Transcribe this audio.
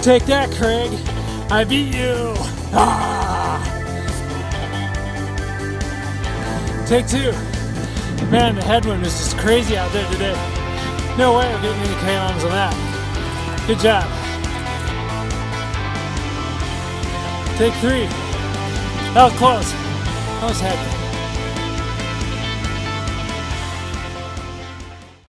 Take that, Craig. I beat you. Ah! Take two. Man, the headwind is just crazy out there today. No way I'm getting any KOMs on that. Good job. Take three. That was close. That was heavy.